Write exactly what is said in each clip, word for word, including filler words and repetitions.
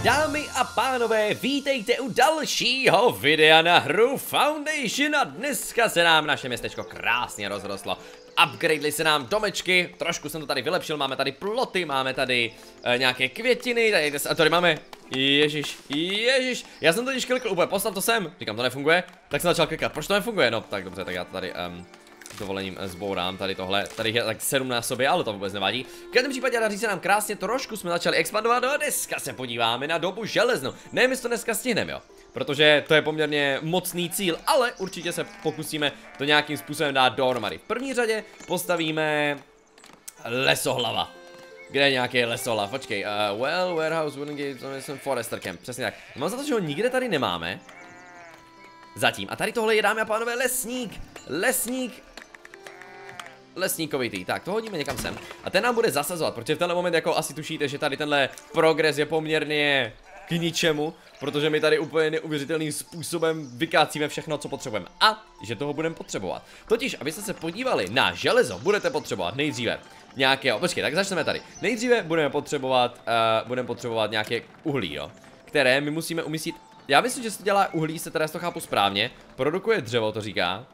Dámy a pánové, vítejte u dalšího videa na hru Foundation a dneska se nám naše městečko krásně rozrostlo. Upgradeli se nám domečky, trošku jsem to tady vylepšil, máme tady ploty, máme tady e, nějaké květiny, tady, a tady máme, ježiš, ježiš, já jsem totiž klikl úplně, postav to sem, říkám to nefunguje, tak jsem začal klikat, proč to nefunguje, no tak dobře, tak já to tady um, s dovolením zbourám tady tohle, tady je tak sedm na sobě, ale to vůbec nevadí. V každém případě daří se nám krásně, trošku jsme začali expandovat, no a dneska se podíváme na dobu železnou, nevím, jestli to dneska stihneme, jo. Protože to je poměrně mocný cíl, ale určitě se pokusíme to nějakým způsobem dát dohromady. V první řadě postavíme lesohlava. Kde je nějaký lesohlav? Počkej, uh, well, warehouse, wooden gate, jsem forester camp, přesně tak. Mám za to, že ho nikde tady nemáme. Zatím. A tady tohle je, dámy a pánové, lesník. Lesník. Lesníkovitý. Tak, to hodíme někam sem. A ten nám bude zasazovat, protože v tenhle moment jako asi tušíte, že tady tenhle progres je poměrně k ničemu, protože my tady úplně neuvěřitelným způsobem vykácíme všechno, co potřebujeme. A že toho budeme potřebovat. Totiž, abyste se podívali na železo, budete potřebovat nejdříve nějakého, počkej, tak začneme tady. Nejdříve budeme potřebovat, uh, budeme potřebovat nějaké uhlí, jo, které my musíme umístit. Já myslím, že se dělá uhlí, se teda to chápu správně. Produkuje dřevo, to říká.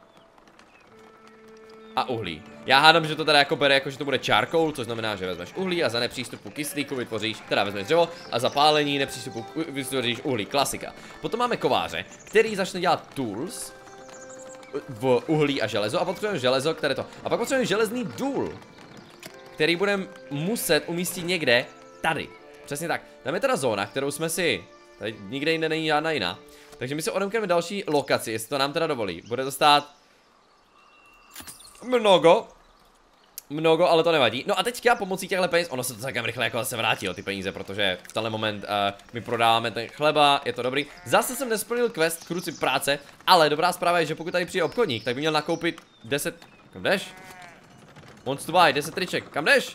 A uhlí. Já hádám, že to teda jako bere, jako že to bude charcoal, což znamená, že vezmeš uhlí a za nepřístupu kyslíku vytvoříš, teda vezmeš dřevo a za pálení nepřístupu vytvoříš uhlí, klasika. Potom máme kováře, který začne dělat tools v uhlí a železo a potřebujeme železo, které to. A pak potřebujeme železný důl, který budeme muset umístit někde tady. Přesně tak. Tam je teda zóna, kterou jsme si, tady nikde jinde není žádná jiná. Takže my si odemkneme další lokaci, jestli to nám teda dovolí. Bude to stát mnogo, mnogo, ale to nevadí. No a teďka pomocí těchto peněz, ono se to celkem rychle jako zase vrátí, jo, ty peníze, protože v tenhle moment uh, my prodáváme ten chleba, je to dobrý. Zase jsem nesplnil quest, kruci práce, ale dobrá zpráva je, že pokud tady přijde obchodník, tak by měl nakoupit deset, kam jdeš? Wants to buy, deset triček, kam jdeš?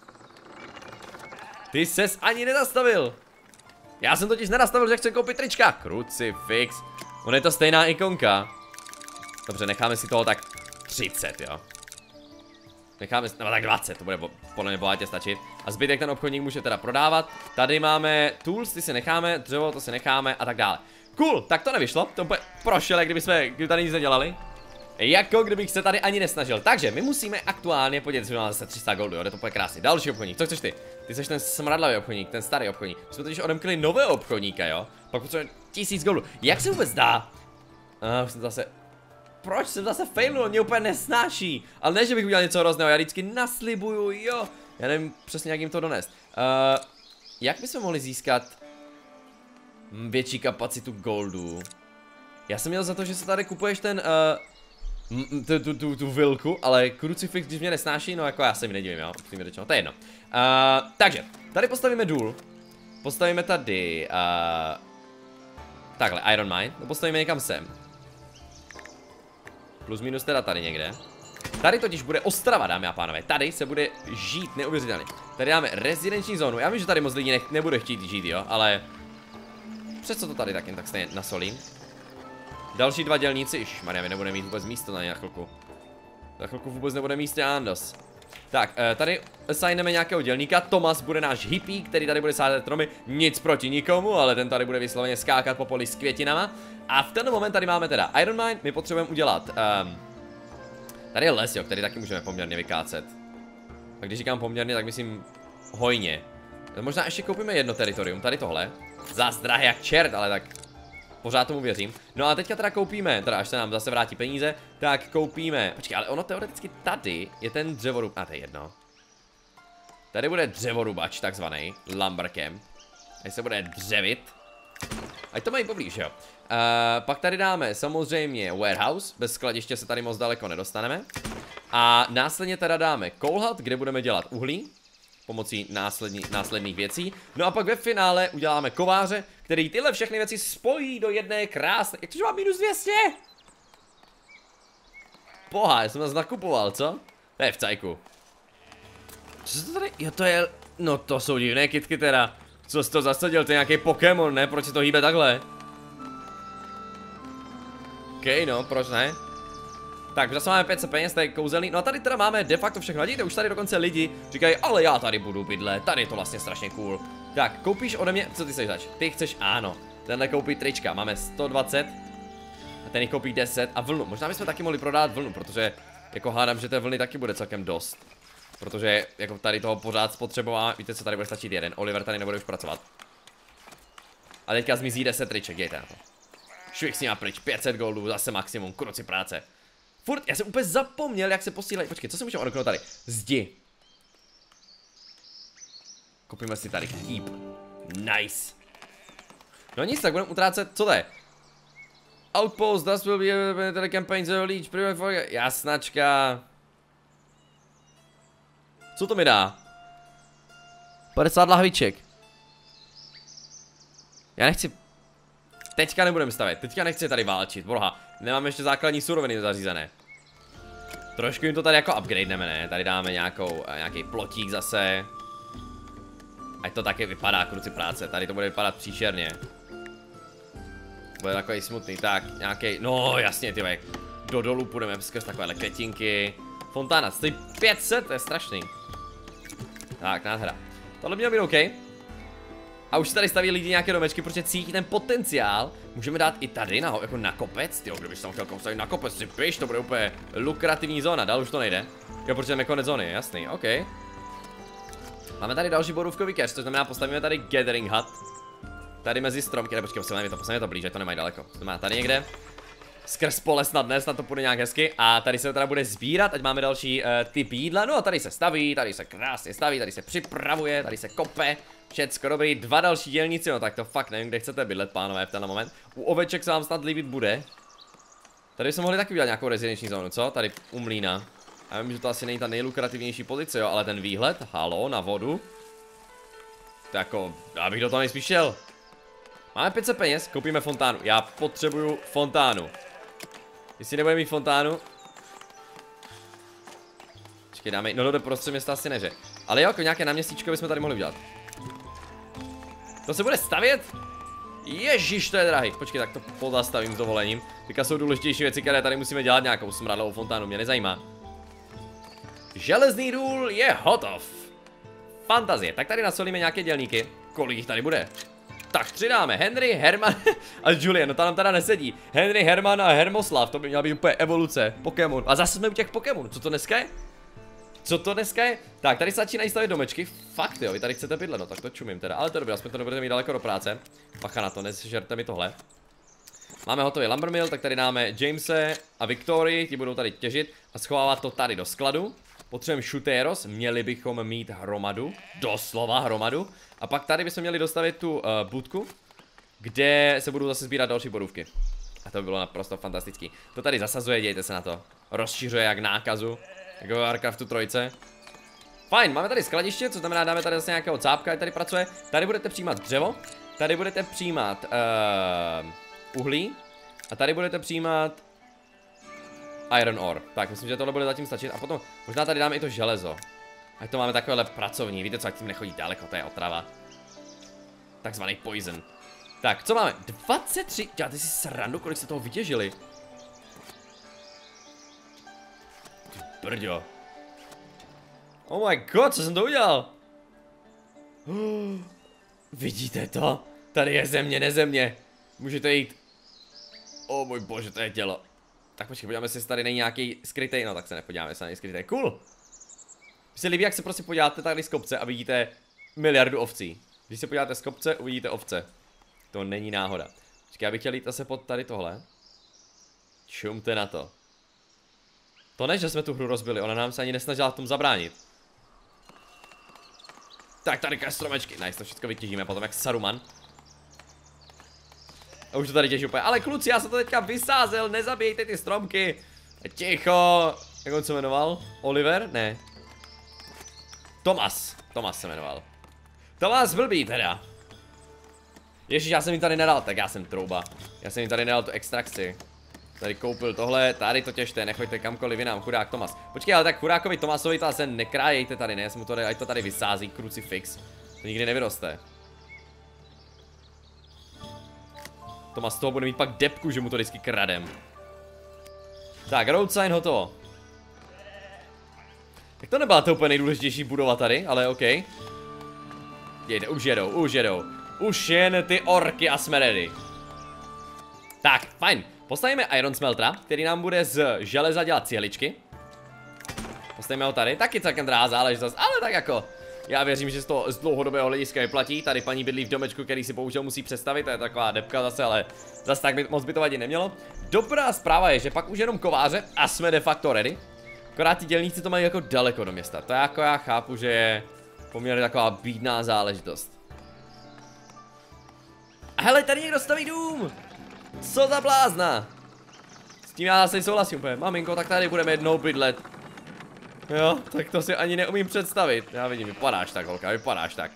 Ty ses ani nenastavil. Já jsem totiž nenastavil, že chci koupit trička. Krucifix. On je to stejná ikonka. Dobře, necháme si toho tak třicet, jo. Necháme si, no tak dvacet, to bude podle mě bohatě stačit. A zbytek ten obchodník může teda prodávat. Tady máme tools, ty si necháme, dřevo, to si necháme a tak dále. Cool, tak to nevyšlo, to úplně prošel, jak kdyby jsme kdyby tady nic nedělali. Jako kdybych se tady ani nesnažil. Takže my musíme aktuálně, podívejte, že máme zase tři sta goldu, jo, to je krásný. Další obchodník, co chceš ty? Ty jsi ten smradlavý obchodník, ten starý obchodník. My jsme totiž odemkli nového obchodníka, jo. Pak potřebujeme tisíc goldu. Jak se vůbec dá? Uh, už jsem zase... Proč jsem zase failnul? Mě úplně nesnáší. Ale ne, že bych udělal něco hrozného, já vždycky naslibuju, jo. Já nevím přesně, jak jim to donést. Uh, jak bychom mohli získat větší kapacitu goldu? Já jsem měl za to, že se tady kupuješ ten... Uh, Tu, tu, tu, tu vilku, ale krucifix, když mě nesnáší, no jako já se mi nedivím, jo, upřímně řečeno, to je jedno. Uh, takže, tady postavíme důl, postavíme tady, uh, takhle, Iron Mine, to postavíme někam sem. Plus minus teda tady někde. Tady totiž bude ostrava, dámy a pánové, tady se bude žít neuvěřitelně. Tady dáme rezidenční zónu, já vím, že tady moc lidí ne nebude chtít žít, jo, ale přesto to tady tak jen tak stejně nasolím. Další dva dělníci, ježišmarja, my nebudeme mít vůbec místo na ně na chvilku. Za chvilku vůbec nebude místo Andos. Tak, tady assigneme nějakého dělníka, Tomas bude náš hippie, který tady bude sázet stromy, nic proti nikomu, ale ten tady bude vysloveně skákat po poli s květinama. A v ten moment tady máme teda Iron Mine, my potřebujeme udělat, um, tady je les, jo, který taky můžeme poměrně vykácet. A když říkám poměrně, tak myslím hojně. Možná ještě koupíme jedno teritorium, tady tohle. Zás drahé jak čert, ale tak... Pořád tomu věřím. No a teďka teda koupíme, teda až se nám zase vrátí peníze, tak koupíme, počkej, ale ono teoreticky tady je ten dřevorub, a to je jedno. Tady bude dřevorubač, takzvaný, lumber camp. Tady se bude dřevit. Ať to mají poblíž, jo. Uh, pak tady dáme samozřejmě warehouse, bez skladiště se tady moc daleko nedostaneme. A následně teda dáme coal hut, kde budeme dělat uhlí. Pomocí následní, následných věcí. No a pak ve finále uděláme kováře, který tyhle všechny věci spojí do jedné krásné... Jak to, že mám minus dvě stě? Boha, já jsem nás nakupoval, co? To je v cajku. Co se to tady... Jo, to je... No to jsou divné kytky teda. Co jsi to zasadil? To je nějaký Pokémon, ne? Proč se to hýbe takhle? OK, no, proč ne? Tak, zase máme pět set peněz, to je kouzelný. No a tady teda máme de facto všechno. Vidíte, už tady dokonce lidi říkají, ale já tady budu bydlet, tady je to vlastně strašně cool. Tak, koupíš ode mě, co ty chceš zač? Ty chceš, ano. Tenhle koupí trička, máme sto dvacet. A ten jich koupí deset a vlnu. Možná bychom taky mohli prodat vlnu, protože jako hádám, že té vlny taky bude celkem dost. Protože jako tady toho pořád spotřebová, víte co, tady bude stačit jeden. Oliver tady nebude už pracovat. A teďka zmizí deset triček, dějte na to. Švih s nima pryč, pět set goldů, zase maximum, kruci práce. Furt, já jsem úplně zapomněl, jak se posílají. Počkej, co si můžeme odknout tady? Zdi. Koupíme si tady keep. Nice. No nic, tak budeme utrácet, co to je? Outpost, das will be the campaign zero leech, private for... Jasnačka. Co to mi dá? padesát lahviček. Já nechci... Teďka nebudeme stavět, teďka nechci tady válčit, boha. Nemáme ještě základní suroviny zařízené. Trošku jim to tady jako upgradeneme, ne? Tady dáme nějakou, nějaký plotík zase. Ať to taky vypadá, kruci práce, tady to bude vypadat příšerně. Bude takový smutný, tak nějaký, no jasně ty do dolů půjdeme skrz takovéhle květinky. Fontána, stojí pět set, to je strašný. Tak, nádhera. Tohle mělo být OK. A už se tady staví lidi nějaké domečky, protože cítí ten potenciál. Můžeme dát i tady na, jako na kopec. Tyjo, kdybych tam chtěl postavit na kopec, si piš, to bude úplně lukrativní zóna, dál už to nejde. Jo, protože máme konec zóny, jasný, OK. Máme tady další borůvkový cache, což znamená postavíme tady gathering hut. Tady mezi stromky, ne počkej, postavíme to, postavíme to blíže, to nemají daleko. To má tady někde. Skrz pole snad dnes, snad to půjde nějak hezky. A tady se teda bude sbírat, ať máme další uh, typ jídla. No a tady se staví, tady se krásně staví, tady se připravuje, tady se kope. Všecko dobrý, dva další dělníci, no tak to fakt nevím, kde chcete bydlet, pánové, v tenhle moment. U oveček se vám snad líbit bude. Tady jsme mohli taky udělat nějakou rezidenční zónu, co? Tady u mlýna. Já vím, že to asi není ta nejlukrativnější pozice, jo, ale ten výhled, halo, na vodu. To jako, já bych do toho nejspíš šel. Máme pět set peněz, koupíme fontánu. Já potřebuju fontánu. Jestli nebudeme mít fontánu. Počkej, dáme, no do prostřed města asi neře. Ale jo, jako nějaké náměstíčko bychom tady mohli udělat. To se bude stavět? Ježíš, to je drahý. Počkej, tak to pozastavím s dovolením. Teďka jsou důležitější věci, které tady musíme dělat, nějakou smradlovou fontánu, mě nezajímá. Železný důl je hotov. Fantazie, tak tady nasolíme nějaké dělníky. Kolik jich tady bude? Tak tři dáme, Henry, Herman a Julian, no ta nám teda nesedí. Henry, Herman a Hermoslav, to by měla být úplně evoluce, Pokémon. A zase jsme u těch Pokémonů, co to dneska je? Co to dneska je? Tak, tady se začínají stavět domečky, fakt jo, vy tady chcete bydlet, no tak to čumím teda, ale to je dobré, aspoň to nebudete mít daleko do práce. Pacha na to, nežerte mi tohle. Máme hotový lumbermill, tak tady dáme Jamese a Victorii, ti budou tady těžit a schovávat to tady do skladu. Potřebujeme shooteros, měli bychom mít hromadu, doslova hromadu. A pak tady bychom měli dostavit tu uh, budku, kde se budou zase sbírat další borůvky. A to by bylo naprosto fantastický. To tady zasazuje, dějte se na to. Rozšiřuje jak nákazu, jako Warcraftu trojce. Fajn, máme tady skladiště, co znamená, dáme tady zase nějakého cápka, tady pracuje. Tady budete přijímat dřevo, tady budete přijímat uh, uhlí a tady budete přijímat iron ore. Tak, myslím, že tohle bude zatím stačit. A potom možná tady dáme i to železo. Ať to máme takovéhle pracovní. Víte co, ať tím nechodí daleko, to je otrava. Takzvaný poison. Tak, co máme? dvacet tři. Děláte si srandu, kolik se toho vytěžili. Ty brďo. Oh my god, co jsem to udělal? Vidíte to? Tady je země, nezemě. Můžete jít. O můj bože, to je tělo. Tak počkej, podíváme se, jestli tady není nějaký skrytej. No tak se nepodíváme, jestli není skrytej. Cool. Mně se líbí, jak se prostě podíváte tady z kopce a vidíte miliardu ovcí. Když se podíváte z kopce, uvidíte ovce. To není náhoda. Počkej, já bych chtěl jít zase pod tady tohle. Čumte na to. To ne, že jsme tu hru rozbili, ona nám se ani nesnažila v tom zabránit. Tak tady stromečky, nice, to všechno vytěžíme potom jak Saruman. A už to tady těží úplně, ale kluci, já jsem to teďka vysázel, nezabijejte ty stromky. Ticho, jak on se jmenoval? Oliver? Ne. Tomas, Tomas se jmenoval. Tomas blbý teda. Ježíš, já jsem jim tady nedal, tak já jsem trouba. Já jsem jim tady nedal tu extrakci. Tady koupil tohle, tady to těžte, nechoďte kamkoliv jinam, chudák Tomas. Počkej, ale tak chudákovi Tomasovi to asi nekrájejte tady, ne? Mu to, ať to tady vysází, krucifix. To nikdy nevyroste. Tomas z toho bude mít pak depku, že mu to vždycky kradem. Tak, road sign hotovo. Tak to nebyla to úplně nejdůležitější budova tady, ale OK. Jejde, už jedou, už jedou. Už jen ty orky a jsme ready. Tak, fajn. Postavíme Iron Smeltera, který nám bude z železa dělat cihličky. Postavíme ho tady, taky celkem drahá záležitost, ale tak jako. Já věřím, že z toho z dlouhodobého hlediska vyplatí. Tady paní bydlí v domečku, který si bohužel musí představit, to je taková depka zase, ale zase tak by, moc by to vadit nemělo. Dobrá zpráva je, že pak už jenom kováře a jsme de facto ready. Akorát ti dělníci to mají jako daleko do města, to jako já chápu, že je poměrně taková bídná záležitost. A hele, tady někdo staví dům! Co za blázna! S tím já zase souhlasím úplně, maminko, tak tady budeme jednou bydlet. Jo, tak to si ani neumím představit. Já vidím, vypadáš tak, holka, vypadáš tak.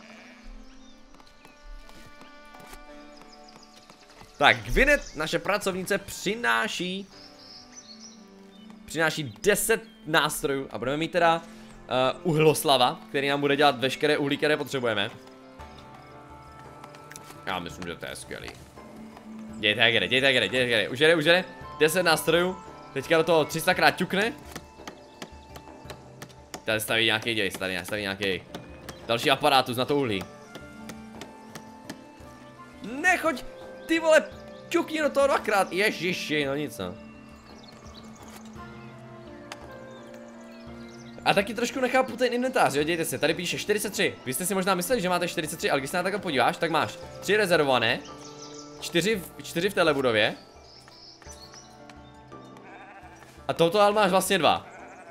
Tak, Gwyneth, naše pracovnice, přináší Přináší deset nástrojů a budeme mít teda uh, uhloslava, který nám bude dělat veškeré uhlí, které potřebujeme. Já myslím, že to je skvělý. Dějte jak jde, dějte jak jde, dějte jak jde. Už jde, už jde. deset nástrojů. Teďka do toho tři sta krát ťukne. Tady staví nějaký děj, tady staví nějaký další aparátus na to uhlí. Nechoď, ty vole, ťukni do toho dvakrát, ježiši, no nic no. A taky trošku nechápu ten inventář, jo, dějte se, tady píše čtyřicet tři. Vy jste si možná mysleli, že máte čtyřicet tři, ale když se na takhle podíváš, tak máš tři rezervované, čtyři v téhle budově. A tohoto ale máš vlastně dva.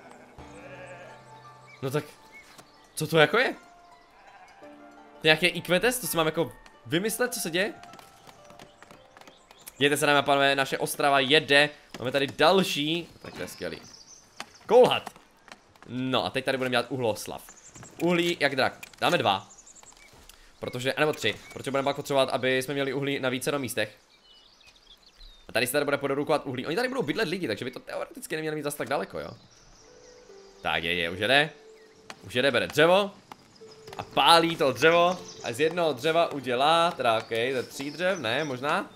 No tak, co to jako je? To je nějaký I Q test, to si mám jako vymyslet, co se děje? Dějte se, dámy a pánové, naše Ostrava jede, máme tady další, tak to je skvělý. Kolhat. No a teď tady budeme dělat uhloslav. Uhlí jak drak, dáme dva. Protože, nebo tři, protože budeme pak potřebovat, aby jsme měli uhlí na více místech. A tady se tady bude produkovat uhlí, oni tady budou bydlet lidi, takže by to teoreticky neměli mít zase tak daleko, jo. Tak je, je, už jede. Už jede, bere dřevo. A pálí to dřevo. A z jednoho dřeva udělá, teda ok, ze tří dřev, ne, možná.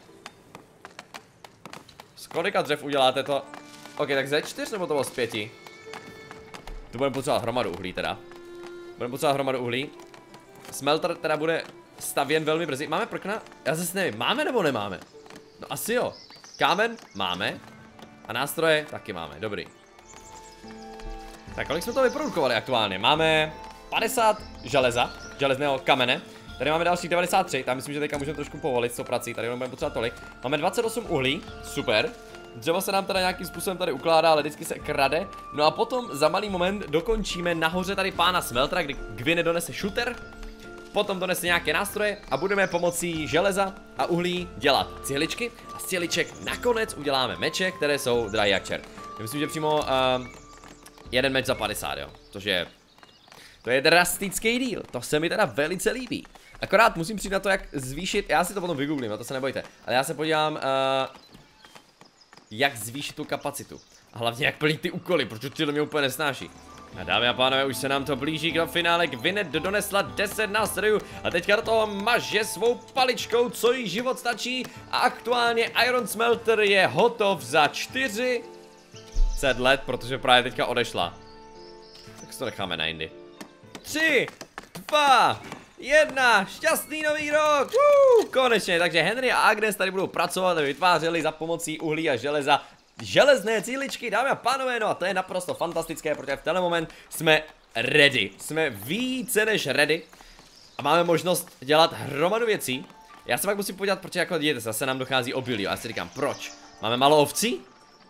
Z kolika dřev uděláte to? Ok, tak ze čtyř nebo to bylo z pěti? To budeme potřebovat hromadu uhlí teda. Budeme potřebovat hromadu uhlí. Smelter teda bude stavěn velmi brzy. Máme prkna? Já zase nevím, máme nebo nemáme? No asi jo. Kámen máme. A nástroje taky máme, dobrý. Tak kolik jsme to vyprodukovali aktuálně? Máme padesát železa, železného kamene. Tady máme další devadesát tři, tam myslím, že teďka můžeme trošku povolit s tou prací, tady budeme potřebovat tolik. Máme dvacet osm uhlí, super. Dřevo se nám teda nějakým způsobem tady ukládá, ale vždycky se krade. No a potom za malý moment dokončíme nahoře tady pána Smeltera, kdy Gwyneth donese shooter. Potom donese nějaké nástroje a budeme pomocí železa a uhlí dělat cihličky. A z cihliček nakonec uděláme meče, které jsou drahé jak čert. Myslím, že přímo uh, jeden meč za padesát, jo. Což je, to je drastický díl, to se mi teda velice líbí. Akorát musím přijít na to, jak zvýšit, já si to potom vygooglím, na to se nebojte. Ale já se podívám, uh, jak zvýšit tu kapacitu. A hlavně jak plnit ty úkoly, protože ty to mě úplně nesnáší. A dámy a pánové, už se nám to blíží k finále. Gwyneth donesla deset nástrojů a teďka do toho maže svou paličkou, co jí život stačí. A aktuálně Iron Smelter je hotov za čtyřicet let, protože právě teďka odešla. Tak si to necháme na jindy. tři, dva, jedna, šťastný nový rok! Woo, konečně, takže Henry a Agnes tady budou pracovat a vytvářeli za pomocí uhlí a železa železné cíličky, dámy a pánové, no a to je naprosto fantastické, protože v tenhle moment jsme ready, jsme více než ready a máme možnost dělat hromadu věcí. Já se pak musím podívat, protože jako vidíte, zase nám dochází obilí a já si říkám, proč? Máme málo ovcí?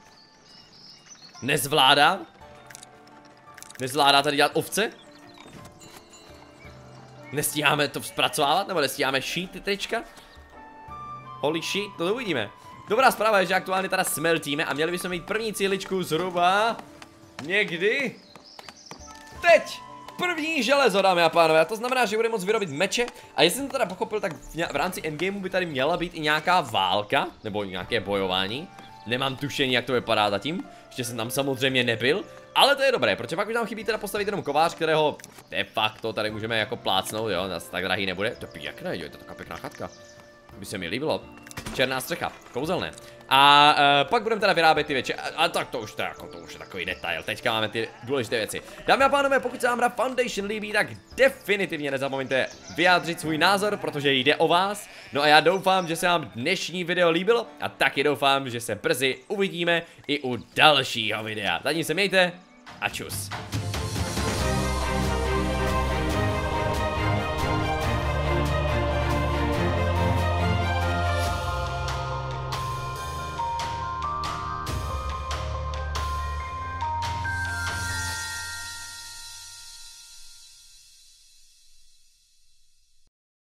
Nezvládá? Nezvládá tady dělat ovce? Nestíháme to zpracovávat, nebo nestíháme šít ty trička? Holy shit, to uvidíme. Dobrá zpráva je, že aktuálně teda smeltíme a měli bychom mít první cíličku zhruba někdy teď. První železo, dámy a pánové, a to znamená, že budeme moct vyrobit meče. A jestli jsem to teda pochopil, tak v rámci endgameu by tady měla být i nějaká válka, nebo nějaké bojování. Nemám tušení, jak to vypadá zatím, ještě jsem tam samozřejmě nebyl. Ale to je dobré, protože pak už nám chybí teda postavit jenom kovář, kterého de facto tady můžeme jako plácnout, jo, nás tak drahý nebude. To je pěkné, jo, je to taková pěkná chatka. To by se mi líbilo. Černá střecha, kouzelné. A uh, pak budeme teda vyrábět ty věci. A, a tak to už, to, jako, to už je takový detail. Teďka máme ty důležité věci. Dámy a pánové, pokud se vám hra Foundation líbí, tak definitivně nezapomeňte vyjádřit svůj názor, protože jde o vás. No a já doufám, že se vám dnešní video líbilo a taky doufám, že se brzy uvidíme i u dalšího videa. Zatím se mějte a čus.